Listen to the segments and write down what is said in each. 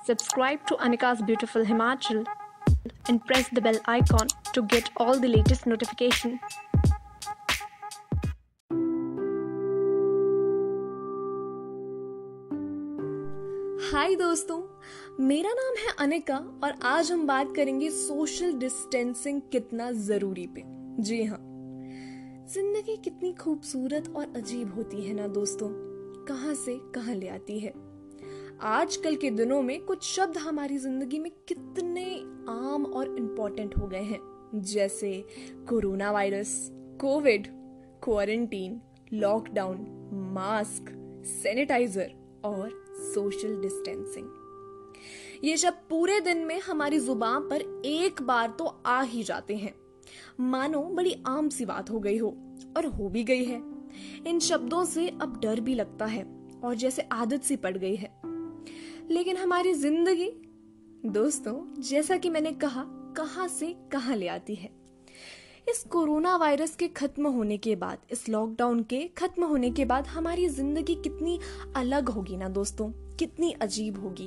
Subscribe to Anika's Beautiful Himachal and press the bell icon to get all the latest notification. हाय दोस्तों, मेरा नाम है अनिका और आज हम बात करेंगे सोशल डिस्टेंसिंग कितना जरूरी पे। जी हाँ, जिंदगी कितनी खूबसूरत और अजीब होती है ना दोस्तों, कहाँ से कहाँ ले आती है। आजकल के दिनों में कुछ शब्द हमारी जिंदगी में कितने आम और इम्पोर्टेंट हो गए हैं, जैसे corona virus, covid, quarantine, lockdown, mask, sanitiser और सोशल डिस्टेंसिंग। ये शब्द पूरे दिन में हमारी जुबान पर एक बार तो आ ही जाते हैं, मानो बड़ी आम सी बात हो गई हो, और हो भी गई है। इन शब्दों से अब डर भी लगता है और जैसे आदत सी पड़ गई है। लेकिन हमारी जिंदगी दोस्तों, जैसा कि मैंने कहा, कहां से कहां ले आती है। इस कोरोना वायरस के खत्म होने के बाद, इस लॉकडाउन के खत्म होने के बाद हमारी जिंदगी कितनी अलग होगी ना दोस्तों, कितनी अजीब होगी।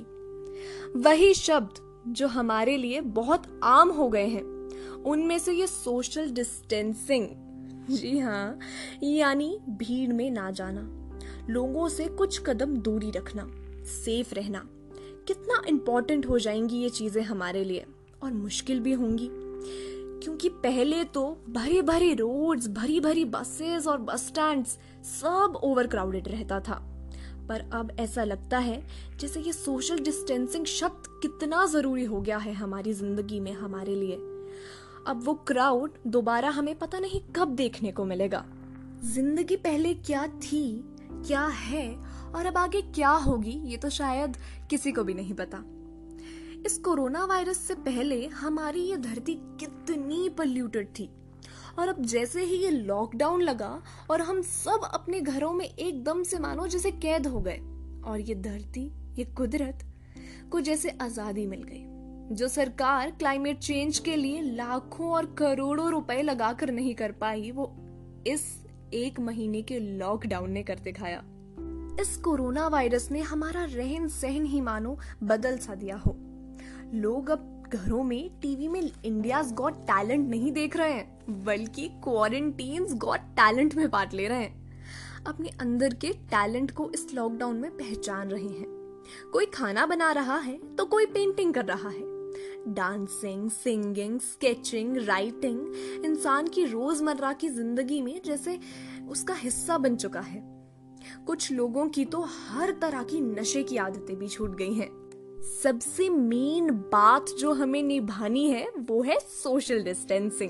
वही शब्द जो हमारे लिए बहुत आम हो गए हैं, उनमें से ये सोशल डिस्टेंसिंग, जी हाँ, यानी भीड़ में ना जाना, लोगों से कुछ कदम दूरी रखना, सेफ रहना, कितना इंपॉर्टेंट हो जाएंगी ये चीजें हमारे लिए, और मुश्किल भी होंगी। क्योंकि पहले तो भरे भरे रोड्स, भरी भरी बसेस और बस स्टैंड्स सब ओवरक्राउडेड रहता था, पर अब ऐसा लगता है जैसे ये सोशल डिस्टेंसिंग शब्द कितना जरूरी हो गया है हमारी जिंदगी में, हमारे लिए। अब वो क्राउड दोबारा हमें पता नहीं कब देखने को मिलेगा। जिंदगी पहले क्या थी, क्या है और अब आगे क्या होगी, ये तो शायद किसी को भी नहीं पता। इस कोरोना वायरस से पहले हमारी ये धरती कितनी पोल्यूटेड थी, और अब जैसे ही ये लॉकडाउन लगा और हम सब अपने घरों में एकदम से मानो जैसे कैद हो गए, और ये धरती, ये कुदरत को जैसे आजादी मिल गई। जो सरकार क्लाइमेट चेंज के लिए लाखों और करोड़ों रुपए लगाकर नहीं कर पाई, वो इस 1 महीने के लॉकडाउन ने कर दिखाया। इस कोरोना वायरस ने हमारा रहन सहन ही मानो बदल सा दिया हो। लोग अब घरों में टीवी में इंडियाज गॉट टैलेंट नहीं देख रहे हैं, बल्कि क्वारंटीन्स गॉट टैलेंट में पार्ट ले रहे हैं। अपने अंदर के टैलेंट को इस लॉकडाउन में पहचान रहे हैं। कोई खाना बना रहा है तो कोई पेंटिंग कर रहा है। डांसिंग, सिंगिंग, स्केचिंग, राइटिंग इंसान की रोजमर्रा की जिंदगी में जैसे उसका हिस्सा बन चुका है। कुछ लोगों की तो हर तरह की नशे की आदतें भी छूट गई हैं। सबसे मेन बात जो हमें निभानी है वो है सोशल डिस्टेंसिंग।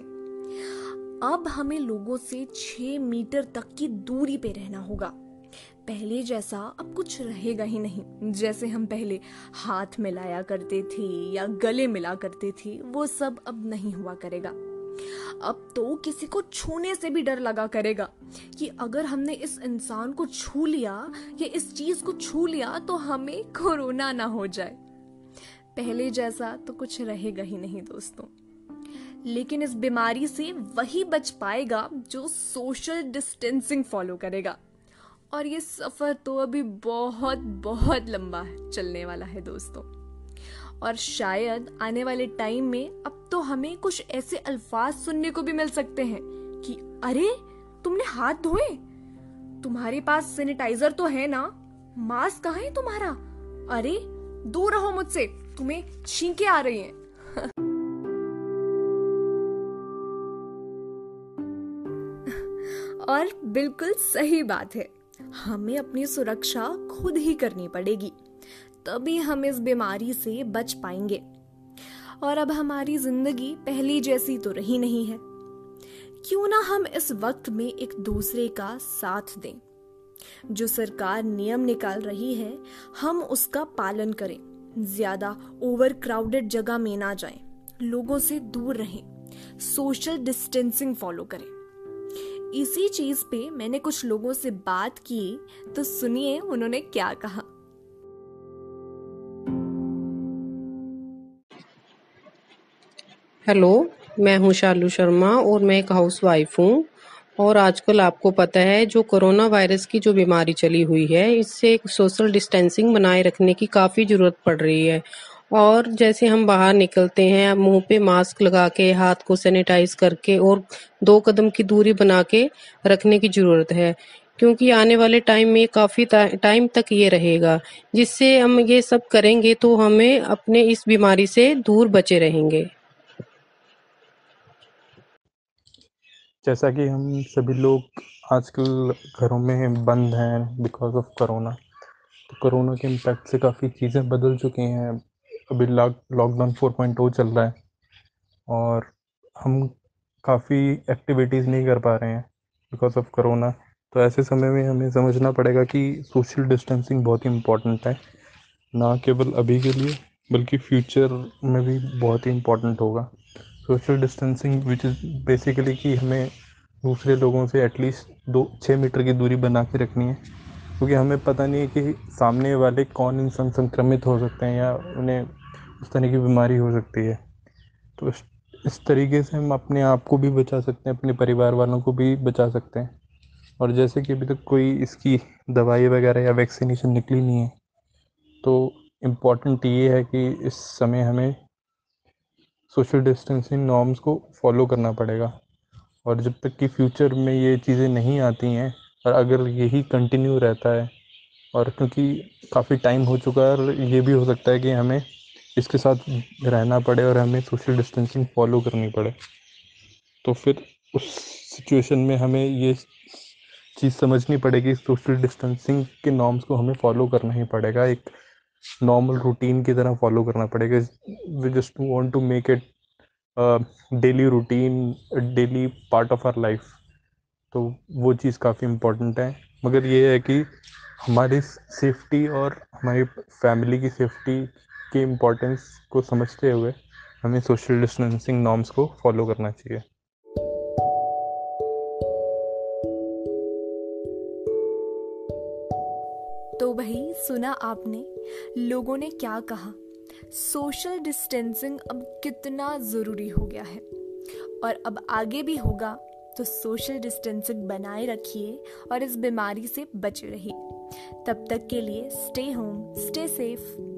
अब हमें लोगों से 6 मीटर तक की दूरी पे रहना होगा। पहले जैसा अब कुछ रहेगा ही नहीं। जैसे हम पहले हाथ मिलाया करते थे या गले मिला करते थे, वो सब अब नहीं हुआ करेगा। अब तो किसी को छूने से भी डर लगा करेगा कि अगर हमने इस इंसान को छू लिया या इस चीज को छू लिया तो हमें कोरोना ना हो जाए। पहले जैसा तो कुछ रहेगा ही नहीं दोस्तों। लेकिन इस बीमारी से वही बच पाएगा जो सोशल डिस्टेंसिंग फॉलो करेगा, और ये सफर तो अभी बहुत बहुत लंबा चलने वाला है दोस्तों। और शायद आने वाले टाइम में अब तो हमें कुछ ऐसे अल्फाज सुनने को भी मिल सकते हैं कि अरे, तुमने हाथ धोए, तुम्हारे पास सैनिटाइजर तो है ना, मास्क कहाँ है तुम्हारा, अरे दूर रहो मुझसे, तुम्हें छींके आ रही हैं। और बिल्कुल सही बात है, हमें अपनी सुरक्षा खुद ही करनी पड़ेगी, तभी हम इस बीमारी से बच पाएंगे। और अब हमारी जिंदगी पहली जैसी तो रही नहीं है। क्यों ना हम इस वक्त में एक दूसरे का साथ दें। जो सरकार नियम निकाल रही है, हम उसका पालन करें। ज्यादा ओवरक्राउडेड जगह में ना जाएं, लोगों से दूर रहें, सोशल डिस्टेंसिंग फॉलो करें। इसी चीज पे मैंने कुछ लोगों से बात की, तो सुनिए उन्होंने क्या कहा। हेलो, मैं हूं शालू शर्मा और मैं एक हाउसवाइफ हूं। और आजकल आपको पता है जो कोरोना वायरस की जो बीमारी चली हुई है, इससे सोशल डिस्टेंसिंग बनाए रखने की काफ़ी ज़रूरत पड़ रही है। और जैसे हम बाहर निकलते हैं, मुंह पे मास्क लगा के, हाथ को सैनिटाइज करके और 2 कदम की दूरी बना के रखने की ज़रूरत है। क्योंकि आने वाले टाइम में काफ़ी टाइम तक ये रहेगा। जिससे हम ये सब करेंगे तो हमें अपने इस बीमारी से दूर बचे रहेंगे। जैसा कि हम सभी लोग आजकल घरों में बंद हैं बिकॉज ऑफ कोरोना, तो कोरोना के इम्पैक्ट से काफ़ी चीज़ें बदल चुकी हैं। अभी लॉकडाउन 4.0 चल रहा है और हम काफ़ी एक्टिविटीज़ नहीं कर पा रहे हैं बिकॉज ऑफ कोरोना। तो ऐसे समय में हमें समझना पड़ेगा कि सोशल डिस्टेंसिंग बहुत ही इम्पॉर्टेंट है, ना केवल अभी के लिए बल्कि फ्यूचर में भी बहुत ही इम्पॉर्टेंट होगा। Social distancing which is basically कि हमें दूसरे लोगों से एटलीस्ट 2-6 मीटर की दूरी बना के रखनी है, क्योंकि हमें पता नहीं है कि सामने वाले कौन इंसान संक्रमित हो सकते हैं या उन्हें उस तरह की बीमारी हो सकती है। तो इस तरीके से हम अपने आप को भी बचा सकते हैं, अपने परिवार वालों को भी बचा सकते हैं। और जैसे कि अभी तक कोई इसकी दवाई वगैरह या वैक्सीनेशन निकली नहीं है, तो इम्पॉर्टेंट ये है कि इस समय हमें सोशल डिस्टेंसिंग नॉर्म्स को फॉलो करना पड़ेगा। और जब तक कि फ्यूचर में ये चीज़ें नहीं आती हैं और अगर यही कंटिन्यू रहता है, और क्योंकि काफ़ी टाइम हो चुका है और ये भी हो सकता है कि हमें इसके साथ रहना पड़े और हमें सोशल डिस्टेंसिंग फॉलो करनी पड़े, तो फिर उस सिचुएशन में हमें ये चीज़ समझनी पड़ेगी, सोशल डिस्टेंसिंग के नॉर्म्स को हमें फॉलो करना ही पड़ेगा, एक नॉर्मल रूटीन की तरह फॉलो करना पड़ेगा। We just want to make it daily routine, daily part of our life. तो वो चीज़ काफ़ी इम्पोर्टेंट है, मगर ये है कि हमारी सेफ्टी और हमारी फैमिली की सेफ्टी की इम्पोर्टेंस को समझते हुए हमें सोशल डिस्टेंसिंग नॉर्म्स को फॉलो करना चाहिए। तो भाई सुना आपने, लोगों ने क्या कहा। सोशल डिस्टेंसिंग अब कितना ज़रूरी हो गया है और अब आगे भी होगा। तो सोशल डिस्टेंसिंग बनाए रखिए और इस बीमारी से बचे रहिए। तब तक के लिए स्टे होम, स्टे सेफ।